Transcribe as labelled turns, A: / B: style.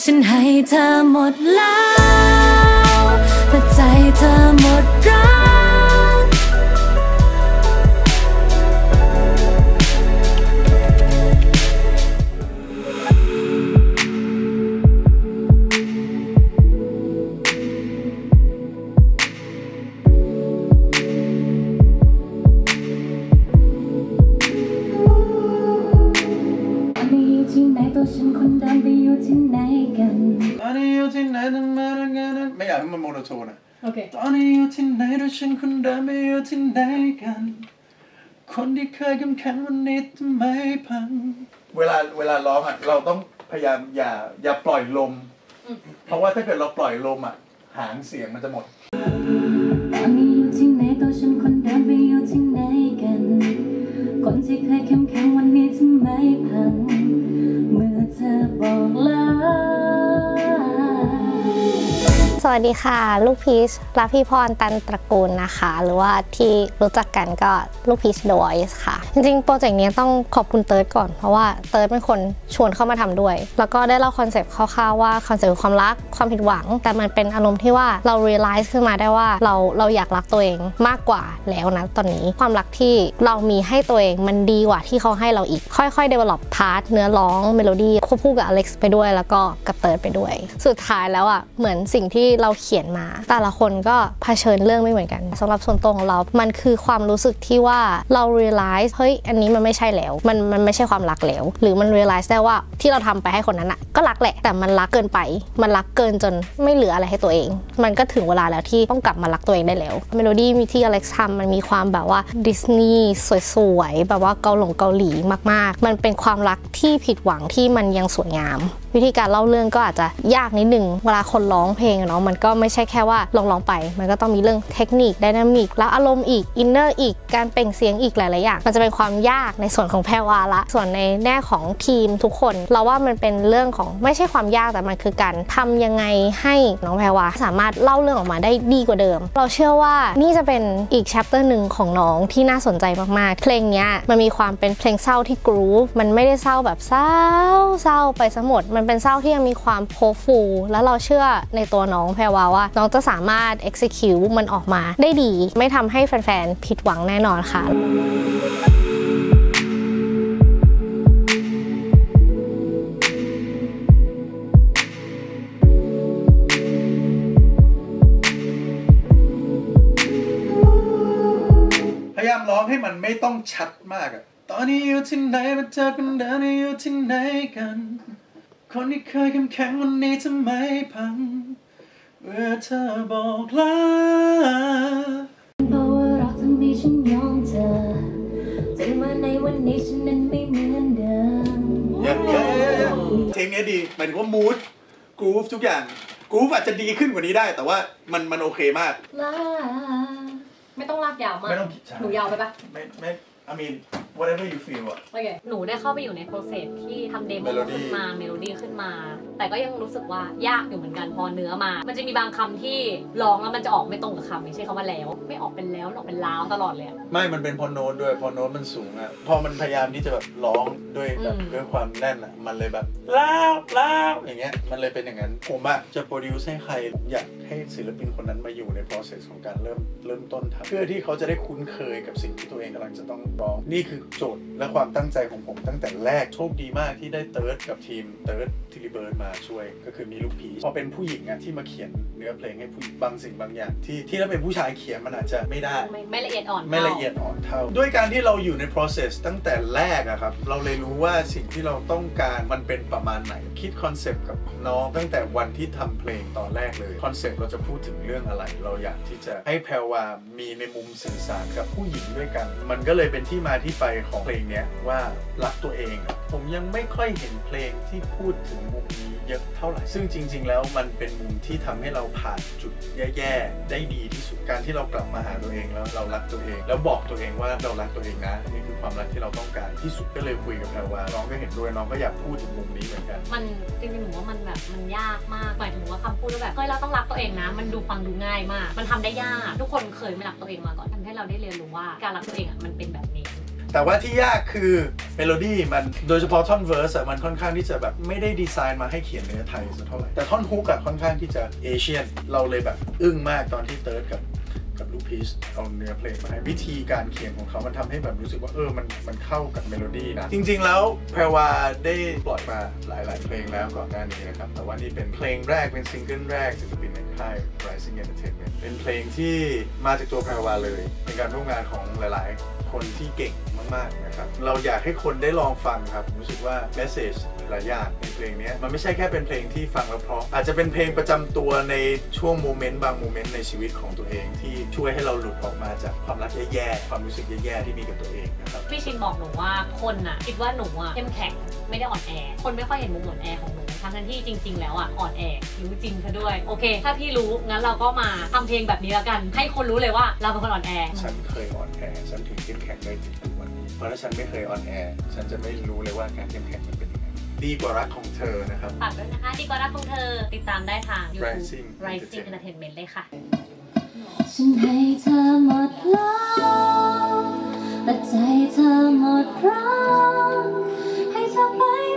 A: ฉันให้เธอหมดแล้วแต่ใจเธอหมดรักที่ไหนตัวฉันคนเดิมไปอยู่ที่ไหนกันตอนนี้อยู่ที่ไหนทำไมรักกันไม่อยากให้มันโมโนโทนอ่ะโอเคตอนนี้อยู่ที่ไหนตัวฉันคนเดิมไปอยู่ที่ไหนกันคนที่เคยเข้มแข็งวันนี้ทำไมพังเวลาร้องอ่ะเราต้องพยายามอย่าปล่อยลมเพราะว่าถ้าเกิดเราปล่อยลมอ่ะหางเสียงมันจะหมดตอนนี้อยู่ที่ไหนตัวฉันคนเดิมไปอยู่ที่ไหนกันคนที่เคยเข้มแข็งวันนี้ทำไมพังเมื่อเธอบอกลา
B: สวัสดีค่ะลูกพีชรัพี่พรตันตระกูลนะคะหรือว่าที่รู้จักกันก็ลูกพีชThe Voiceค่ะจริงๆโปรเจกต์นี้ต้องขอบคุณเติร์ดก่อนเพราะว่าเติร์ดเป็นคนชวนเข้ามาทำด้วยแล้วก็ได้เล่าคอนเซปต์คร่าวๆว่าคอนเซปต์ความรักความผิดหวังแต่มันเป็นอารมณ์ที่ว่าเรา realize ขึ้นมาได้ว่าเราอยากรักตัวเองมากกว่าแล้วนะตอนนี้ความรักที่เรามีให้ตัวเองมันดีกว่าที่เขาให้เราอีกค่อยๆ develop พาร์ทเนื้อร้องเมโลดี้ควบคู่กับอเล็กซ์ไปด้วยแล้วก็กับเติร์ดไปด้วยสุดท้ายแล้วอ่ะเหมือนสิ่งที่เราเขียนมาแต่ละคนก็เผชิญเรื่องไม่เหมือนกันสำหรับส่วนตัวของเรามันคือความรู้สึกที่ว่าเรา realize เฮ้ยอันนี้มันไม่ใช่แล้วมันไม่ใช่ความรักแล้วหรือมัน realize ได้ว่าที่เราทำไปให้คนนั้นอ่ะก็รักแหละแต่มันรักเกินไปมันรักเกินจนไม่เหลืออะไรให้ตัวเองมันก็ถึงเวลาแล้วที่ต้องกลับมารักตัวเองได้แล้วเมโลดี้มีที่อเล็กซ์ทำมันมีความแบบว่าดิสนีย์สวยๆแบบว่าเกาหลีมากๆมันเป็นความรักที่ผิดหวังที่มันยังสวยงามวิธีการเล่าเรื่องก็อาจจะยากนิดนึงเวลาคนร้องเพลงเนาะมันก็ไม่ใช่แค่ว่าร้องไปมันก็ต้องมีเรื่องเทคนิคไดนามิกแล้วอารมณ์อีกอินเนอร์อีกการเปล่งเสียงอีกหลายๆอย่างมันจะเป็นความยากในส่วนของแพรวาละส่วนในแง่ของทีมทุกคนเราว่ามันเป็นเรื่องของไม่ใช่ความยากแต่มันคือการทำยังไงให้น้องแพรวาสามารถเล่าเรื่องออกมาได้ดีกว่าเดิมเราเชื่อว่านี่จะเป็นอีกแชปเตอร์หนึ่งของน้องที่น่าสนใจมากๆเพลงนี้มันมีความเป็นเพลงเศร้าที่กรูฟมันไม่ได้เศร้าแบบเศร้าไปซะหมดมันเป็นเศร้าที่ยังมีความโฮปฟูลแล้วเราเชื่อในตัวน้องแพรวาว่าน้องจะสามารถ execute มันออกมาได้ดีไม่ทำให้แฟนๆผิดหวังแน่นอนค่ะ
C: พยายามร้องให้มันไม่ต้องชัดมากอะตอนนี้อยู่ที่ไหนมาเจอกันเดินอยู่ที่ไหนกันคนที่เคยเข้มแข็งวันนี้ทำไมพังเมื่อเธอบอกลาเพราะว่ารักทั้งที่ฉันยอมเธอจนมาในวันนี้ฉันนั้นไม่เหมือนเดิมเพลงนี้ดีหมายถึงว่ามูดกรูฟทุกอย่างกรูฟอาจจะดีขึ้นกว่านี้ได้แต่ว่ามันโอเคมาก
D: ไม่ต้องลากยาวมากไม่ต้องหนูยาวไปปะ
C: ไม่I mean whatever you feel อะ
D: โอเคหนูได้เข้าไปอยู่ในโปรเซสที่ทำเดโมขึ้นมาเมโลดี้ขึ้นมาแต่ก็ยังรู้สึกว่ายากอยู่เหมือนกันพอเนื้อมามันจะมีบางคำที่ร้องแล้วมันจะออกไม่ตรงกับคำไม่ใช่คำว่าแล้วไม่ออกเป็นแล้วออกเป็นล้าวตลอดเลย
C: ไม่มันเป็นพอโน้ตด้วยพอโน้ตมันสูงอะพอมันพยายามที่จะแบบร้องด้วยแบบด้วยความแน่นอะมันเลยแบบล้าวอย่างเงี้ยมันเลยเป็นอย่างนั้นผมอะจะโปรดิวซ์ให้ใครผมอยากให้ศิลปินคนนั้นมาอยู่ใน process ของการเริ่มต้นทำเพื่อที่เขาจะได้คุ้นเคยกับสิ่งที่ตัวเองกำลังจะต้องร้องนี่คือโจทย์และความตั้งใจของผมตั้งแต่แรกโชคดีมากที่ได้เติร์ดกับทีมเติร์ดทิลิเบิร์ดมาช่วยก็คือมีลูกพีพอเป็นผู้หญิงอะที่มาเขียนเนื้อเพลงให้ผู้หญิงบางสิ่งบางอย่างที่ถ้าเป็นผู้ชายเขียนมันอาจจะไม่ได้
D: ไม่ละเอียดอ่อน
C: เท่าด้วยการที่เราอยู่ใน process ตั้งแต่แรกอะครับเราเลยรู้ว่าสิ่งที่เราต้องการมันเป็นประมาณไหนคิดคอนเซปต์กับน้องตั้งแต่วันที่ทำเพลงตอนแรกเลยคอนเซปต์เราจะพูดถึงเรื่องอะไรเราอยากที่จะให้แพรวามีในมุมสื่อสารกับผู้หญิงด้วยกันมันก็เลยเป็นที่มาที่ไปของเพลงนี้ว่ารักตัวเองผมยังไม่ค่อยเห็นเพลงที่พูดถึงมุมนี้เยอะเท่าไหร่ซึ่งจริงๆแล้วมันเป็นมุมที่ทำให้เราผ่านจุดแย่ๆได้ดีที่สุดการที่เรากลับมาหาตัวเองแล้วเรารักตัวเองแล้วบอกตัวเองว่าเรารักตัวเองนะนี่คือความรักที่เราต้องการที่สุดก็เลยคุยกับแพรวาน้องก็เห็นด้วยน้องก็อยากพูดถึงมุมนี้เหมือนกัน
D: มันจริงๆหนูว่ามันแบบมันยากมากหมายถึงว่าคำพูดแบบเฮ้ยเราต้องรักตัวเองนะมันดูฟังดูง่ายมากมันทำได้ยากทุกคนเคยไม่รักตัวเองมาก่อนทำให้เราได้เรียนรู้ว่าการรักตัวเองมันเป็นแบบนี้
C: แต่ว่าที่ยากคือเมโลดี้มันโดยเฉพาะท่อนเวิร์สมันค่อนข้างที่จะแบบไม่ได้ดีไซน์มาให้เขียนเนื้อไทยสักเท่าไหร่แต่ท่อนฮุกค่อนข้างที่จะเอเชียนเราเลยแบบอึ้งมากตอนที่เติร์ดกับลูกพีชเอาเนื้อเพลงมาให้วิธีการเขียนของเขามันทำให้แบบรู้สึกว่ามันเข้ากับเมโลดี้นะจริงๆแล้วแพรวาได้ปล่อยมาหลายๆเพลงแล้วก่อนหน้านี้นะครับแต่ว่านี่เป็นเพลงแรกเป็นซิงเกิลแรกศิลปินในค่าย Rising Entertainment เป็นเพลงที่มาจากตัวแพรวาเลยเป็นการร่วมงานของหลายๆคนที่เก่งมากๆนะครับเราอยากให้คนได้ลองฟังครับรู้สึกว่าเมสเซจหลายอย่างในเพลงนี้มันไม่ใช่แค่เป็นเพลงที่ฟังแล้วเพราะอาจจะเป็นเพลงประจำตัวในช่วงโมเมนต์บางโมเมนต์ในชีวิตของตัวเองที่ช่วยให้เราหลุดออกมาจากความรักแย่ๆความรู้สึกแย่ๆที่มีกับตัวเองนะครับ
D: พี่ชินบอกหนูว่าคนอ่ะคิดว่าหนูอ่ะเข้มแข็งไม่ได้อ่อนแอคนไม่ค่อยเห็นมุมอ่อนแอของหนูทั้งที่จริงๆแล้วอ่ะอ่อนแอรู้จริงซะด้วยโอเคถ้าพี่รู้งั้นเราก็มาทำเพลงแบบนี้แล้วกันให้คนรู้เลยว่าเราเป็นคนอ่อนแอ
C: ฉันเคยอ่อนแอฉันถึงเข้มแข็งได้ถึงทุกวันนี้เพราะถ้าฉันไม่เคยอ่อนแอฉันจะไม่รู้เลยว่าการเข้มแข็งมันเป็นยังไงดีกว่ารักของเธอนะครับ
D: ฝากด้วยนะคะดีกว่ารักของเธอติดตามได้ทาง YouTube Rising Entertainment เลยค่ะ
B: ฉันให้เธอหมดแล้วแต่ใจเธอหมดรักให้เธอไป